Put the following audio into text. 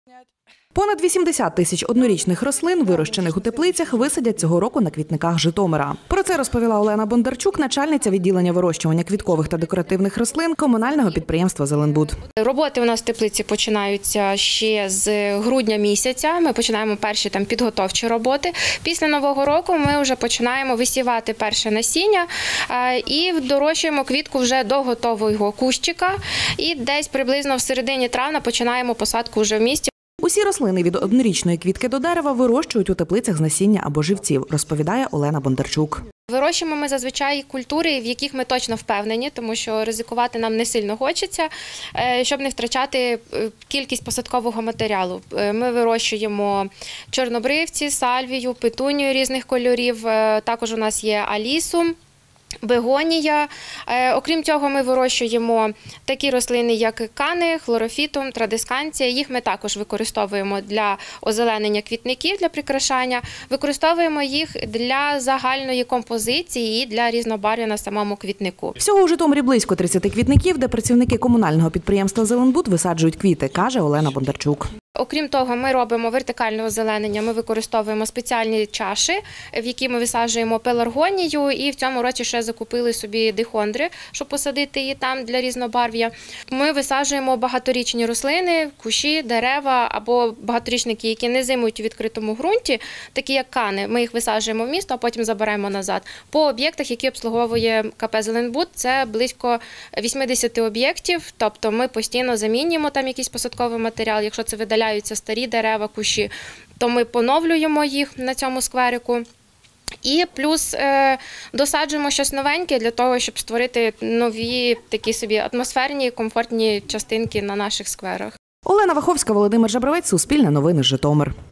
Понад 80 тисяч однорічних рослин, вирощених у теплицях, висадять цього року на квітниках Житомира. Про це розповіла Олена Бондарчук, начальниця відділення вирощування квіткових та декоративних рослин комунального підприємства «Зеленбуд». Роботи у нас в теплиці починаються ще з грудня місяця. Ми починаємо перші підготовчі роботи. Після Нового року ми вже починаємо висівати перше насіння і дорощуємо квітку вже до готового кущика. І десь приблизно в середині травня починаємо посадку вже в місті. Усі рослини від однорічної квітки до дерева вирощують у теплицях з насіння або живців, розповідає Олена Бондарчук. Вирощуємо ми зазвичай культури, в яких ми точно впевнені, тому що ризикувати нам не сильно хочеться, щоб не втрачати кількість посадкового матеріалу. Ми вирощуємо чорнобривці, сальвію, петунію різних кольорів, також у нас є алісум, бегонія. Окрім цього, ми вирощуємо такі рослини, як кани, хлорофітум, традисканція. Їх ми також використовуємо для озеленення квітників, для прикрашання. Використовуємо їх для загальної композиції і для різнобарв'я на самому квітнику. Всього у Житомирі близько 30 квітників, де працівники комунального підприємства «Зеленбуд» висаджують квіти, каже Олена Бондарчук. Окрім того, ми робимо вертикальне озеленення, ми використовуємо спеціальні чаші, в які ми висаджуємо пеларгонію, і в цьому році ще закупили собі дихондри, щоб посадити її там для різнобарв'я. Ми висаджуємо багаторічні рослини, кущі, дерева або багаторічники, які не зимують у відкритому ґрунті, такі як кани. Ми їх висаджуємо в місто, а потім забираємо назад. По об'єктах, які обслуговує КП «Зеленбуд», це близько 80 об'єктів, тобто ми постійно замінюємо там якийсь посадковий матеріал, якщо це видаляються старі дерева, кущі, то ми поновлюємо їх на цьому скверику. І плюс досаджуємо щось новеньке для того, щоб створити нові такі собі атмосферні, комфортні частинки на наших скверах. Олена Ваховська, Володимир Жабровець, Суспільне новини, Житомир.